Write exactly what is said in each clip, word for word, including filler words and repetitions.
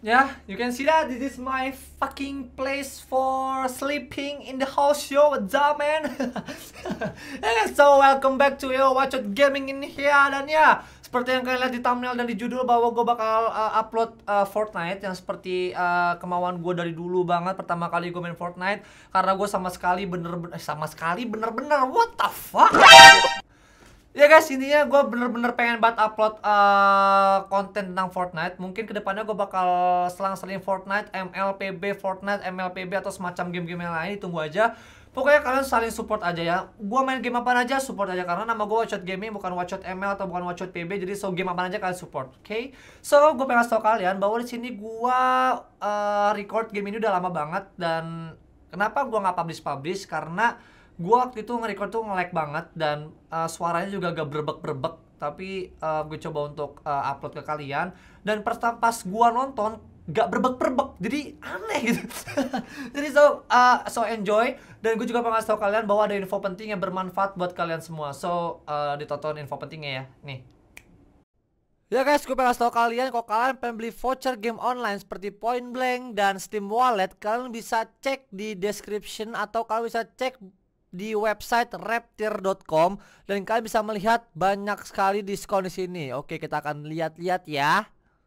Yeah, you can see that this is my fucking place for sleeping in the house, yo. What's up, man? And so welcome back to yo Watch Out Gaming in here. Dan ya, seperti yang kalian lihat di thumbnail dan di judul, bahwa gue bakal uh, upload uh, Fortnite yang seperti uh, kemauan gue dari dulu banget. Pertama kali gue main Fortnite, karena gue sama sekali bener-bener eh, sama sekali bener-bener what the fuck. Ya guys, intinya gue bener-bener pengen banget upload uh, konten tentang Fortnite. Mungkin kedepannya gue bakal selang-seling Fortnite, M L P B, Fortnite, M L P B, atau semacam game-game yang lain. Tunggu aja. Pokoknya kalian saling support aja ya. Gue main game apa aja support aja, karena nama gue Watch Out Gaming, bukan Watch Out M L atau bukan Watch Out P B. Jadi so game apa aja kalian support, oke? Okay? So gue pengen kasih tau kalian bahwa di sini gue uh, record game ini udah lama banget. Dan kenapa gue nggak publish-publish? Karena gue waktu itu nge-record tuh nge-lag banget dan uh, suaranya juga agak berbek-berbek. Tapi uh, gue coba untuk uh, upload ke kalian. Dan pas, pas gue nonton gak berbek-berbek, jadi aneh gitu. Jadi so uh, so enjoy. Dan gue juga pengen kasih tau kalian bahwa ada info penting yang bermanfaat buat kalian semua. So uh, ditonton info pentingnya ya. Nih. Ya guys, gue pengen kasih tau kalian, kalau kalian pengen beli voucher game online seperti Point Blank dan Steam Wallet, kalian bisa cek di description atau kalian bisa cek di website raptir dot com dan kalian bisa melihat banyak sekali diskon di sini. Oke, kita akan lihat-lihat ya.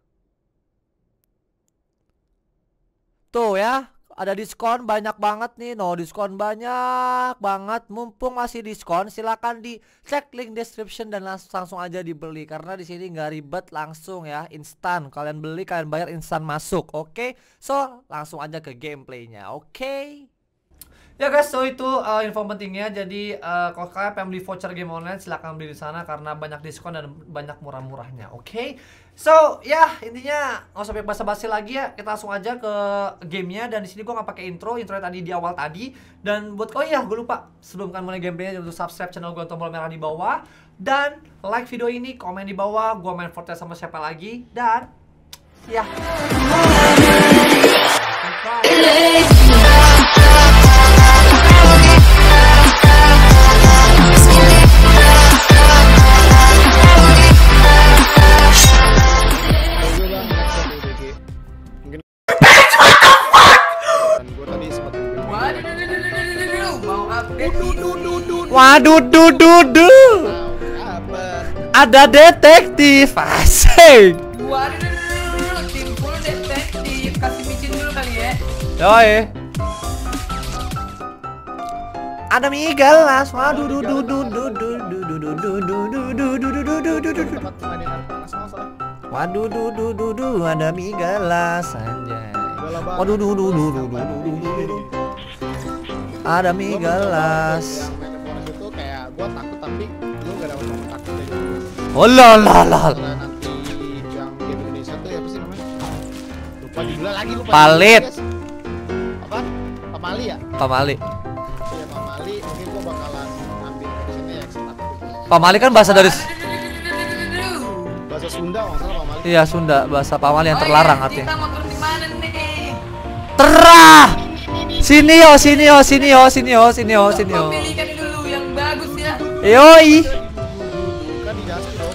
Tuh ya, ada diskon banyak banget nih. No, diskon banyak banget. Mumpung masih diskon, silakan dicek link description dan langsung, langsung aja dibeli, karena di sini nggak ribet, langsung ya, instan. Kalian beli, kalian bayar, instan masuk. Oke, so langsung aja ke gameplaynya. Oke. Ya guys, so itu uh, info pentingnya. Jadi uh, kalau kalian pengen beli voucher game online, silahkan beli di sana karena banyak diskon dan banyak murah-murahnya. Oke, okay? So ya intinya nggak usah basa-basi lagi ya, kita langsung aja ke gamenya. Dan di sini gue nggak pakai intro, intro tadi di awal tadi. Dan buat oh iya, gue lupa sebelum kan mulai gameplaynya, untuk subscribe channel gue, tombol merah di bawah, dan like video ini, komen di bawah. Gue main Fortnite sama siapa lagi, dan ya. Waduh, duh, duh, duh. Ada detektif, asik. Waduh, tim full detektif. Kasih micin dulu kali ya. Yoi. Ada mie gelas. Waduh, duh, duh, duh, duh, duh, duh, duh, duh, duh, duh, duh, duh, duh, duh, duh, duh, duh, duh. Waduh, duh, duh, duh, duh, ada mie gelas anjay. Waduh, duh, duh, duh, duh, duh, duh, duh. Ada mie gelas. Gua takut tapi lu gak dapat nomor takut dari gua. Oh la la la. Nanti yang game Indonesia tuh ya apa sih namanya? Lupa judulnya lagi, lupa. Palit. Judulnya, apa? Pamali ya? Pamali. Iya, Pamali. Mungkin gua bakalan ambil actionnya ya, action takut. Pamali kan bahasa dari bahasa Sunda, nggak salah Pamali. Iya, Sunda, bahasa Pamali yang terlarang artinya. Kita mau turun di mana nih? Terah. Sini yo, sini yo, sini yo, sini yo, sini yo, sini yo. Pilihkan dulu yang bagus ya. Yoi. Kan di Dusty dong.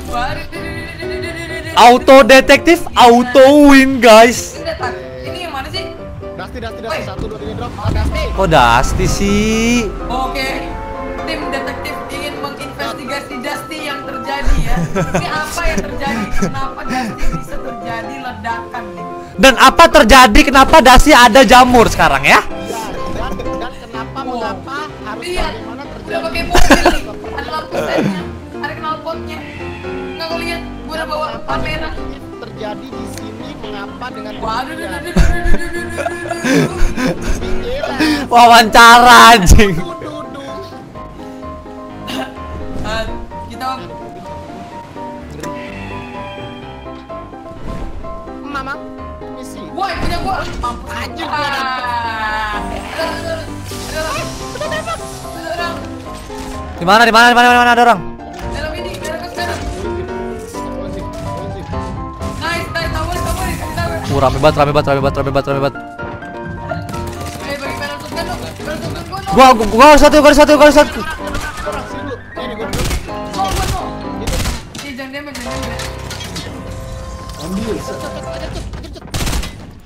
Auto detektif, auto win guys. Ini yang mana sih? Dusty, Dusty, Dusty. Satu, dua, tiga, drop. Ah, Dusty. Kok Dusty sih? Oke, tim detektif ingin menginvestigasi Dusty yang terjadi ya. Ini apa yang terjadi? Kenapa Dusty bisa terjadi ledakan nih? Dan apa terjadi? Kenapa Dusty ada jamur sekarang ya? Dan, dan kenapa, mengapa, harus Lihat, bagaimana udah terjadi? pakai mobil nih. Ada lampu setnya, ada knalpotnya. Nggak kau lihat? Gue udah bawa kamera. Terjadi di sini, mengapa dengan Waduh, demikian? duh, duh, duh, duh, duh, duh, duh, duh, duh. Gila. Wawancara anjing. Duh, duh, duh. Ah, kita Mama, misi. woi punya gua mampus Anjing, ah. gua dapet. Ada, ada, ada, ada, ada, ada orang. Di mana? Di mana? Di mana? Di mana ada orang? Dalam ini, dalam ke sana. Polisi, polisi. Nice, nice, tawar, tawar, kasih tawar. Uh, rame banget, rame banget, rame banget, rame banget, rame banget. Eh, bagi barang shotgun dong, barang shotgun gua dong. Gua, gua, gua satu, gua satu, gua satu. Orang sini dulu. Ini gua dulu. Oh, gua tuh. Eh, jangan damage, jangan damage. Ambil. Cet, cet, cet, cet, cet.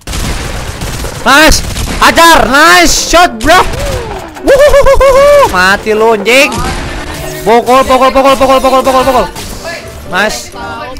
Nice. Ajar. Nice shot, bro. Wuhuhuhuhu. Mati lu anjing. Pukul, pukul, pukul, pukul, pukul, pukul, pukul. Nice.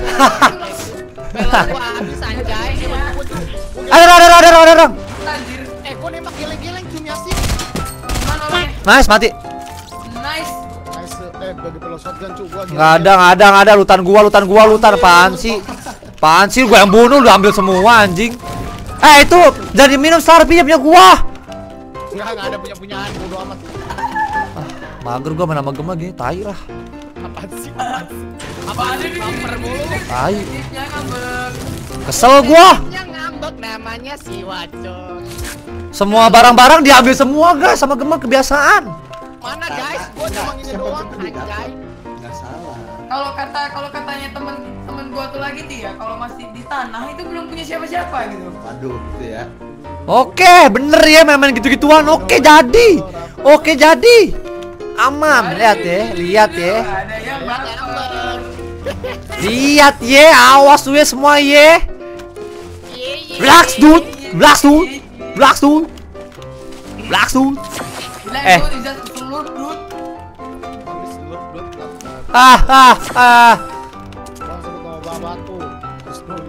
Bela gua habis anjay. Ada, ada, ada, ada, ada, ada. Anjir. Eh, gua nembak geleng-geleng cum Yasin. Mana orangnya? Nice, mati. Nice. Nice. Eh, bagi pelot shotgun cu gua. Nggak ada, nggak ada, nggak ada. Lutan gua, lutan gua, lutan. Apaan sih? Apaan sih? Gua yang bunuh, lu ambil semua anjing. Eh, itu jadi minum Star punya punya gua. Enggak, enggak ada punya-punyaan, bodo amat. Ah, mager gua main sama gema gini, tai lah. Apaan sih? Apaan sih? Apaan ini? Bumper mulu. Tai. Tipnya ngambek. Kesel gua. Yang ngambek namanya si Wacong. Semua barang-barang diambil semua, guys, sama gema kebiasaan. Mana guys? Gua cuma ini doang anjay. Nggak salah. Kalau kata kalau katanya temen-temen gua tuh lagi tuh ya, kalau masih di tanah itu belum punya siapa-siapa gitu. Waduh, gitu ya. Oke, bener ya main-main gitu-gituan. Oke, jadi. Oke, jadi. Aman, lihat ya, lihat ya. Ada yang baper. Lihat ya, awas tuh ya semua ya. Relax, dude. Relax, dude. Relax, dude. Relax, dude. Bilang Eh. itu bisa telur dude. Habis lu lu Ah, ah, ah. langsung ketemu bawa batu. Terus lu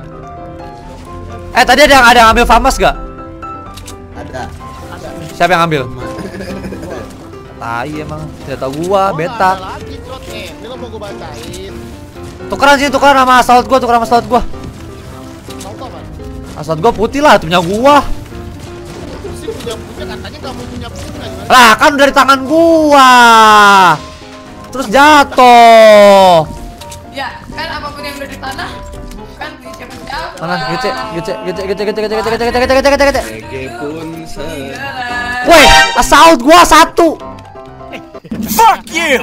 Eh, tadi ada yang ada yang ambil famas gak? Ada. Siapa yang ambil? Cuma Tai emang, tidak tahu gua, beta. lagi cot eh. Ini lo mau gua bacain. Tukeran sini, tukeran sama assault gua, tukeran sama assault gua. Tahu tuh apa? Assault gua putih lah, itu punya gua. Terus sih punya punya katanya kamu punya punya gimana? Lah, kan dari tangan gua. Terus jatuh. Ya, kan apapun yang udah di tanah bukan punya siapa-siapa. Mana? Gece, gece, gece, gece, gece, gece, gece, gece, gece, gece, gece. G G pun se. Woi, assault gua satu. Fuck you!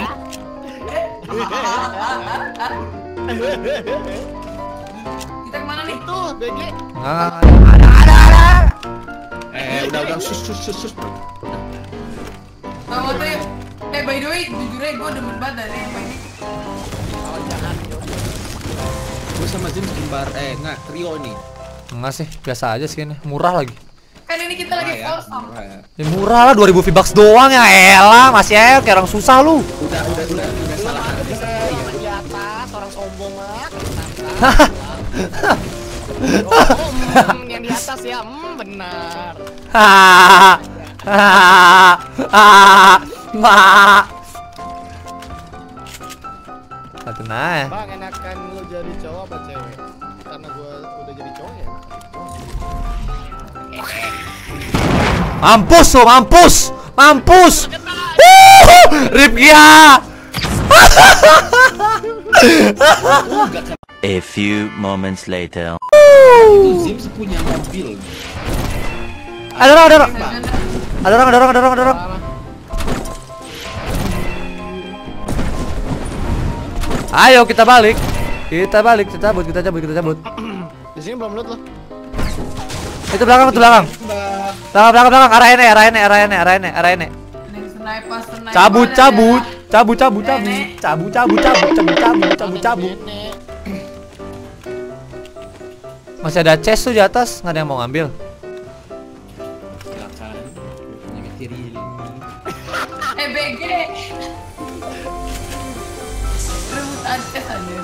Kita kemana nih? Tuh, B G. Nggak, ada, ada, ada. Eh, udah udah sus sus sus sus. Tahu tuh. Eh by the way, jujur aja gue demen banget dari yang ini. Oh, jangan. Gue sama James kembar eh enggak trio nih. Enggak sih, biasa aja sih ini. Murah lagi. Kan ini kita lagi Murah ya, force murah ya. Ya murah lah, dua ribu V-Bucks doang ya. Elah, masih aja kayak orang susah lu. Udah udah udah udah salah harga. Orang di atas, orang sombong banget. Oh, yang di atas ya, hmm, benar. Hahaha. Hahaha. Ma. Satu naik. Bang, enakan lu jadi cowok apa cewek? Karena gua udah jadi cowok ya. Mampus lo, mampus. Mampus. Wuhu, Ripkia. A few moments later. Itu James punya mobil. Ada orang, ada orang. Ada orang, ada orang, ada orang, ada orang. Ayo kita balik. Kita balik, kita cabut, kita cabut, kita cabut. Di sini belum loot loh. Itu belakang, itu belakang. Belakang, belakang, belakang. Arah ini, arah ini, arah ini, arah ini, arah ini. Ini sniper, sniper. Cabut, ada. cabut, cabut, cabut, cabut, Nenek. cabut, cabut, cabut, cabut, cabut, cabut, cabut. Nenek. Masih ada chest tuh di atas, nggak ada yang mau ngambil. Silakan. Punya material. Eh B G. Rebutan chest aja.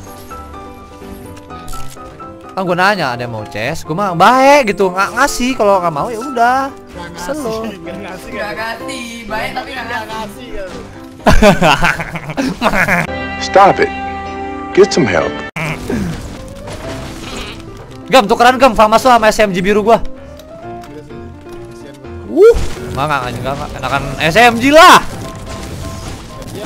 Kan gue nanya ada yang mau chest, gue mah baik gitu, nggak ngasih. Kalau nggak mau ya udah. Nggak ngasih, Selo. nggak ngasih, Gak kasih, baik tapi gak nggak ngasih. ngasih kan. Stop it. Get some help. Gam, tukeran gam, famas lu sama S M G biru gua. Gila sih, kasihan gua. Uh, nggak nggak nggak nggak, nggak. Enakan S M G lah. Dia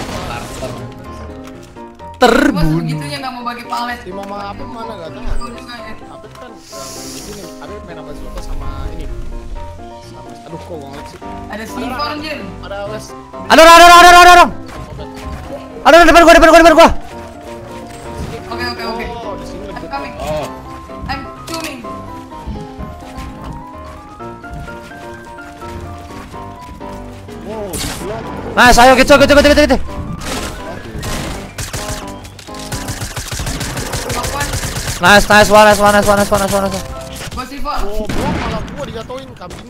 Cuma Terbunuh. segitunya gak mau bagi palet. di mama apa mana nggak tahu. Aku juga ya. Apa kan yang di sini? Ada main sama Zulfa sama ini. Sama, aduh kok gua ngeliat sih. Ada C four anjir. Ada Wes. Ada orang, ada orang, ada orang, ada orang. Ada orang depan gua, depan gua, depan gua. Oke oke oke. Oh, di sini I'm lebih. coming. Oh, I'm coming. Wow, di sebelah. Nice, ayo gitu, gitu, gitu, gitu, gitu. Pakuan. Nice, nice, one, nice, one, nice, one, nice, one, nice, one, nice. Gua C four. Oh, bro, malah gua dijatuhin kambing.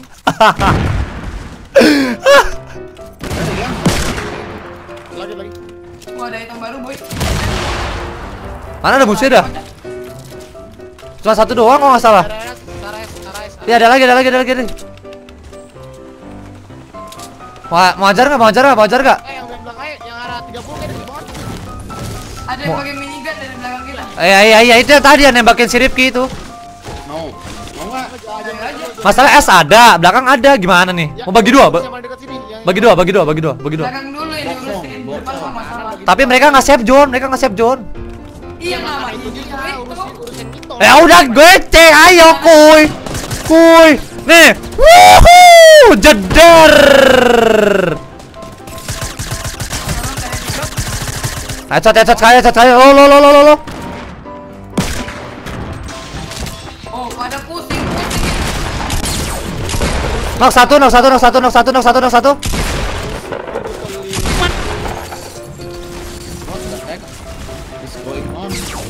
Lagi lagi. Gua ada item baru, boy. Mana ada musuhnya dah? Cuma satu doang kok nggak salah. Tares, tares, tares. Ya ada lagi, ada lagi, ada lagi. Ada lagi. Mau, mau ajar nggak? Mau ajar nggak? Mau ajar nggak? Eh, yang di belakang aja, yang arah tiga puluh kayak di bawah. Ada yang pakai minigun dari belakang kita. Iya iya iya itu yang tadi yang nembakin si Rifki itu. Mau? Mau nggak? Aja aja. Masalah S ada, belakang ada. Gimana nih? Mau bagi dua? Ba- Yang paling dekat sini, yang- bagi dua, bagi dua, bagi dua, bagi dua. Belakang dulu ini urusin. Depan mah masalah. Tapi mereka nggak save zone, mereka nggak save zone. Iya Nah, namanya itu dia juga urusin itu. urusin itu. Ya udah gue cek, ayo kuy, kuy. Nih, wuhuu, jeder. Headshot, headshot saya, headshot saya. Lo, lo, lo, lo, lo, lo. Oh, pada pusing pusing. Knock satu, knock satu, knock satu, knock satu, knock satu, knock satu. What's going on?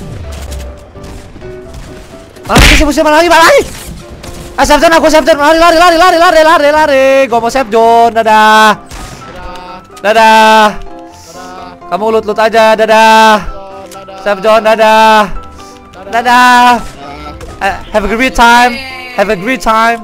Mana lagi sih musuhnya, mana lagi, mana lagi? Ah, save zone, aku save zone. Lari, lari, lari, lari, lari, lari, lari. Gua mau save zone, dadah. Dadah, Dadah. dadah, Kamu lut-lut aja, dadah. dadah. Save zone, dadah. Dadah. Eh, have a great time. Have a great time.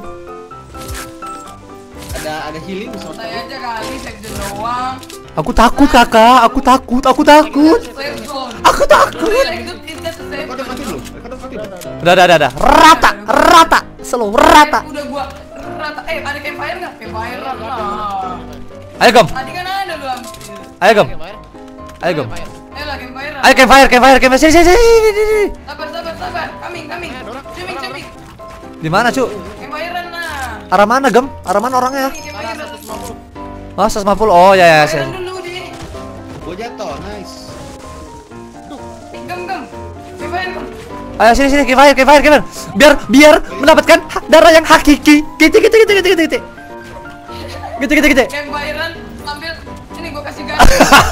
Ada ada healing di sana. Saya aja kali section doang. Aku takut, kakak. Aku takut, aku takut. Safe zone. Aku takut. Itu itu safe Kau udah mati zone. belum? Kau udah mati belum? Udah, udah, udah, udah. Rata, rata. Slow, rata. Eh, udah gua rata. Eh, ada campfire enggak? Campfire lah. Ayo, Gom. Tadi kan ada lu ambil. Ayo, Gom. Campfire. Ayo, Gom. Eh, lah campfire. Ayo, campfire, campfire, campfire. Sini, sini, sini, sini, sini. Sabar, sabar, sabar. Coming, coming. Coming, coming. Di mana, Cu? Campfire nah. Arah mana, Gem? Arah mana orangnya? Ini campfire. Oh, seratus lima puluh. Oh, ya, ya, Campfire ya. dulu di sini. Gua jatuh, nice. Eh, Gem, gem. Campfire, gem. Ayo sini sini campfire, campfire, campfire. Biar biar mendapatkan hak darah yang hakiki. Gitu gitu gitu gitu gitu. Gitu gitu gitu. gitu. Campfire-an sambil ini gua kasih gas.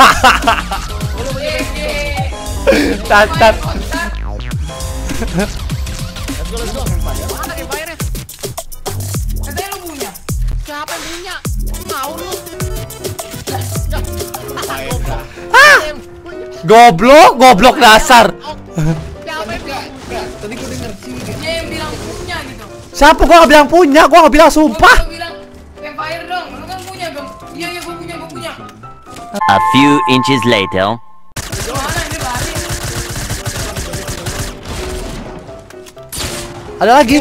Tat tat. Let's go, let's go. Mana campfire-nya? Katanya lu punya. Siapa yang punya? Ngawur lu. Goblok, goblok dasar. Siapa yang punya? Tadi gua denger sih. Dia yang bilang punya gitu. Siapa gua nggak bilang punya, gua nggak bilang sumpah. Gua bilang campfire dong. Lu kan punya, Gem. Iya, iya, gua punya, gua punya. A few inches later. Mana ini lari? Ada lagi.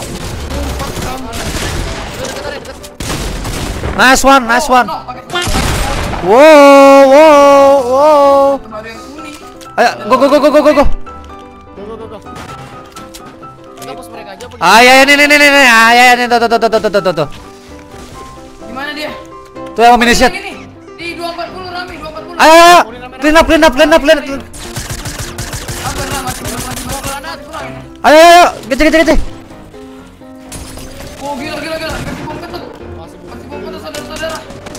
Nice one, nice one. No, pakai Wow, wow, wow. baru yang kuning. Ayo, go go go go go go go. Go, go, go, go. Kita push mereka aja apa gimana? Ah, ya, ya, nih, nih, nih, nih, nih. Ah, ya, ya, nih, tuh, tuh, tuh, tuh, tuh, tuh, tuh, tuh. Gimana dia? Tuh yang mini shot. Ini di dua empat nol Rami, dua empat nol. Ayo, ayo, ayo. Clean up, clean up, clean up, clean up. Sabar lah, masih belum masih belum masih kurang ini. Ayo, ayo, ayo. Gede, gede, gede. Oh, gila gila gila. Kasih bom ketut. Kasih bom ketut saudara-saudara.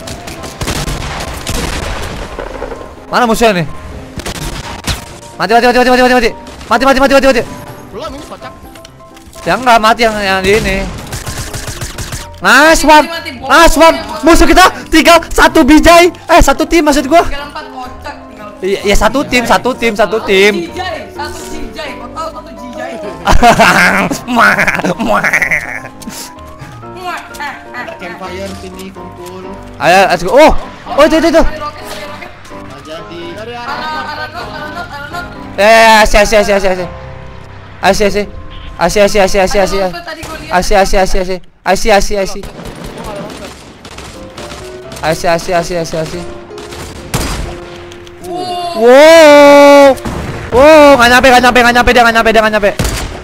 Mana musuhnya nih? Mati, mati, mati, mati, mati, mati, mati, mati, mati, mati, mati, mati. Belum ini kocak. Yang enggak mati yang yang di ini. Nice one, nice one. Musuh kita tinggal satu bijai. Eh, satu tim maksud gua. Tinggal empat kocak tinggal. Iya, ya, satu tim, satu tim, satu tim. Jijai, satu jijai. Kau tahu satu jijai? Muah, muah. Muah, ah, ah, Ada campfire sini kumpul. Ayo, let's go. Oh, oh itu itu itu. Ada roket, ada roket. Nggak jadi. Dari Arah, arah arah not, arah not, arah not. Eh, asyik, asyik, asyik, asyik, asyik. Asyik, asyik. Asyik, asyik, asyik, asyik, asyik. Ada roket tadi gua lihat. Asyik, asyik, asyik, asyik. Asyik, asyik, asyik. Asyik, asyik, asyik, asyik, asyik. Wow. Wow. Wow, nggak nyampe, nggak nyampe, nggak nyampe, dia nggak nyampe, dia nggak nyampe.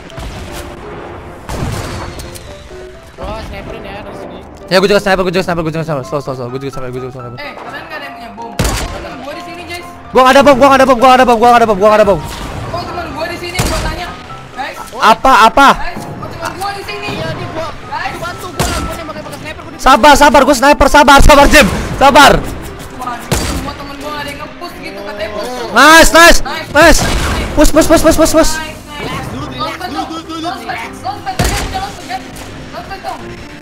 Wah, sniperin ya dari sini. Ya, gue juga sniper, gue juga sniper, gue juga sniper. Slow, slow, slow. Gue juga sniper, gue juga sniper. Eh, kalian nggak ada yang punya bom? Temen gua di sini, guys. Gua nggak ada bom, gua nggak ada bom, gua nggak ada bom, gua nggak ada bom, gua nggak ada bom. Oh, teman gua di sini gua tanya. Guys, Apa, apa? guys, oh, teman gua di sini. Iya, di gua. Guys, Bantu gua lah, gua nembak pakai sniper gua di. Sabar, sabar, gue sniper, sabar, sabar, Jim, sabar. waduh, semua temen gua nggak ada yang nge-push gitu katanya push. Nice, nice, nice. Push, push, push, push, push, push. Nice, nice. Launchpad dong, launchpad, launchpad, tadi aku udah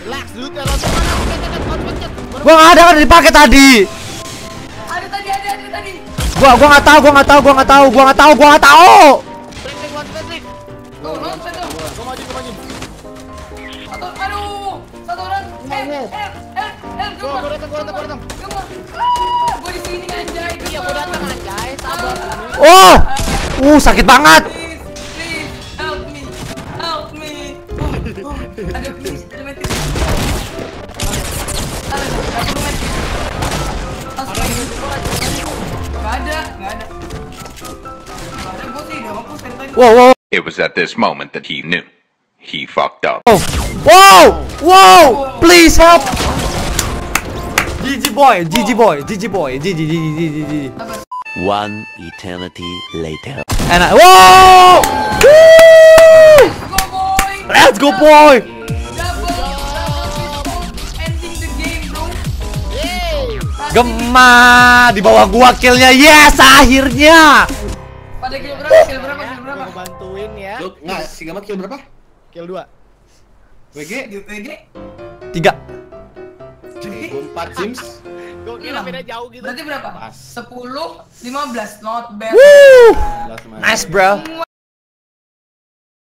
Relax dulu ya, langsung mana? Pencet, pencet, pencet. Gua nggak ada kan dipakai tadi. Ada tadi, ada, ada tadi. Gua gua nggak tahu, gua nggak tahu, gua nggak tahu, gua nggak tahu, gua nggak tahu. Pencet, pencet, pencet. Tuh, non, satu. Gua maju, gua maju. Satu, aduh. Satu orang. Eh, eh, eh, eh, Gua, gua datang, gua datang, gua datang. Ah, gua di sini anjay. Iya, gua datang anjay, sabar. Oh, uh sakit banget. Please, please, help me, help me. Oh, oh, ada please, ada mati. Ada, ada perlu mati. Gak ada, gak ada. Gak ada, gua sih udah mampus dari tadi. Wow, wow, It was at this moment that he knew. He fucked up. wow, wow, please help. G G boy, G G boy, G G boy, G G, G G, G G, G G. One eternity later. Enak, wow, woo, Go boy! let's go boy. Double, double pistol, ending the game bro. Gema di bawah gua killnya, yes akhirnya. Pada kill berapa? Kill berapa? Kill berapa? Gua bantuin ya. Lu enggak, si Gamat kill berapa? Kill dua. W G Di P G? Tiga. gua empat Sims. Gua kira beda jauh gitu. Berarti berapa? sepuluh, lima belas, not bad. Woo, sebelas, nice bro. Mwah.